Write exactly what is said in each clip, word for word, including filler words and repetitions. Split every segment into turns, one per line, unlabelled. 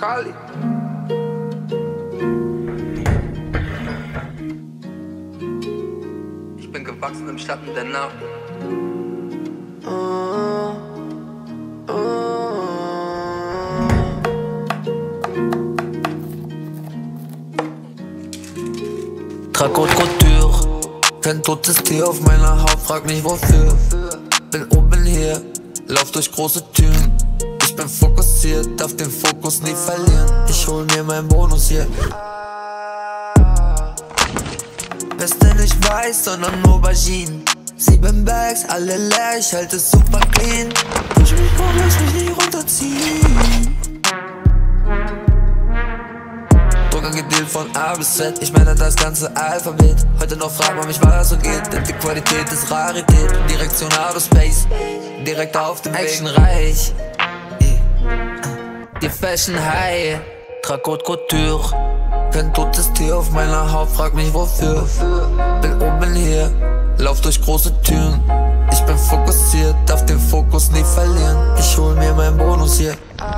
Kali. Ich bin gewachsen im Schatten der Nacht.
Oh, oh. Trag Haute Couture, kein totes Tier auf meiner Haut, frag mich wofür. Bin oben hier, lauf durch große Türen. Ich bin fokussiert, darf den Fokus nie verlieren. Ich hol mir meinen Bonus hier. Weste nicht weiß, sondern Aubergine. Sieben Bags, alle leer, ich halte es super clean. Push mich hoch, lass mich nie runterziehen. Drucker gedealt von A bis Z, ich meine das ganze Alphabet. Heute noch fragt man mich, was so geht, denn die Qualität ist Rarität. Direktion Outer Space, direkt auf dem Actionreich. Die Fashion High, trag Haute Couture. Kein totes Tier auf meiner Haut, frag mich wofür. Bin oben hier, lauf durch große Türen. Ich bin fokussiert, darf den Fokus nie verlieren. Ich hol mir meinen Bonus hier.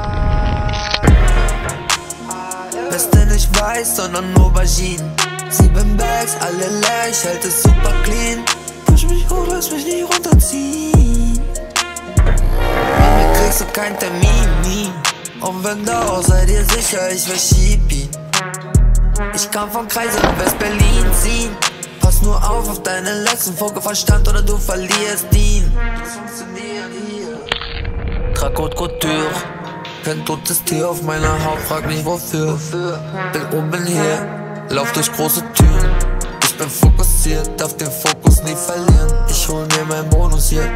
Weste nicht weiß, sondern Aubergine. Sieben Bags, alle leer, ich halte es super clean. Push mich hoch, lass mich nie runterziehen. Mit mir kriegst du keinen Termin, nie. Und wenn doch, sei dir sicher, ich verschieb ihn. Ich kam von Kreise in West-Berlin ziehen. Pass nur auf auf deinen letzten Vogelverstand oder du verlierst ihn. Das funktioniert hier. Trag Haute Couture, kein totes Tier auf meiner Haut, frag mich wofür. Bin oben hier, lauf durch große Türen. Ich bin fokussiert, darf den Fokus nie verlieren. Ich hol mir meinen Bonus hier.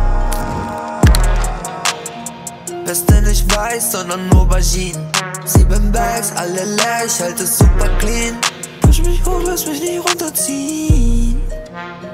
Weste nicht weiß, sondern Aubergine. Sieben Bags, alle leer, ich halte es super clean. Push mich hoch, lass mich nie runterziehen.